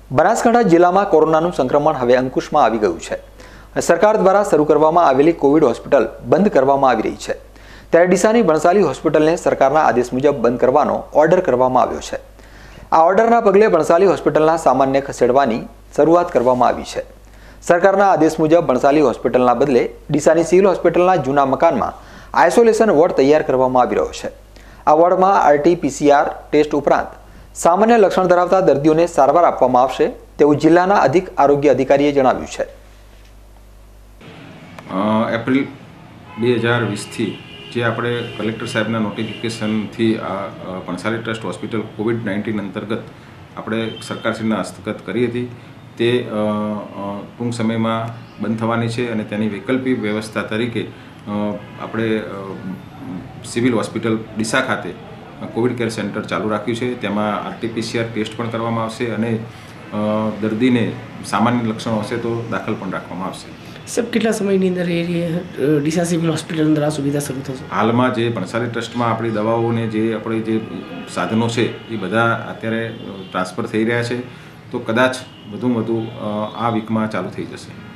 બનાસકાંઠા જિલ્લામાં કોરોનાનું સંક્રમણ હવે અંકુશમાં આવી ગયું છે. સરકાર દ્વારા શરૂ કરવામાં આવેલી કોવિડ હોસ્પિટલ બંધ કરવામાં આવી રહી છે. ત્યારે ડીસાની બણસાલી હોસ્પિટલને સરકારના આદેશ મુજબ બંધ કરવાનો ઓર્ડર કરવામાં આવ્યો છે. આ ઓર્ડરના પગલે બણસાલી હોસ્પિટલના સામાનને ખસેડવાની શરૂઆત કરવામાં આવી છે. સરકારના આદેશ મુજબ બણસાલી હોસ્પિટલના બદલે ડીસાની સિવિલ હોસ્પિટલના જૂના મકાનમાં આઇસોલેશન વોર્ડ તૈયાર કરવામાં આવી રહ્યો છે. આ વોર્ડમાં RT-PCR ટેસ્ટ ઉપરાંત સામાન્ય લક્ષણ ધરાવતા દર્દીઓને સારવાર આપવામાં આવશે તેવું જિલ્લાના અધિક આરોગ્ય અધિકારીએ જણાવ્યું છે. એપ્રિલ 2020થી જે આપણે કલેક્ટર સાહેબના નોટિફિકેશનથી આ બણસાલી ટ્રસ્ટ હોસ્પિટલ COVID-19 અંતર્ગત આપણે સરકારશ્રીના હસ્તગત કરી હતી તે ટૂંક સમયમાં બંધ થવાની છે અને તેની વૈકલ્પિક વ્યવસ્થા તરીકે આપણે સિવિલ હોસ્પિટલ ડીસા ખાતે કોવિડ કેર સેન્ટર ચાલુ રાખ્યું છે. તેમાં RT-PCR ટેસ્ટ પણ કરવામાં આવશે અને દર્દીને સામાન્ય લક્ષણો હશે તો દાખલ પણ રાખવામાં આવશે. સર, કેટલા સમયની અંદર ડીસા સિવિલ હોસ્પિટલ અંદર આ સુવિધા શરૂ થશે? હાલમાં જે બણસાલી ટ્રસ્ટમાં આપણી દવાઓને જે આપણે જે સાધનો છે એ બધા અત્યારે ટ્રાન્સફર થઈ રહ્યા છે, તો કદાચ વધુ આ વીકમાં ચાલુ થઈ જશે.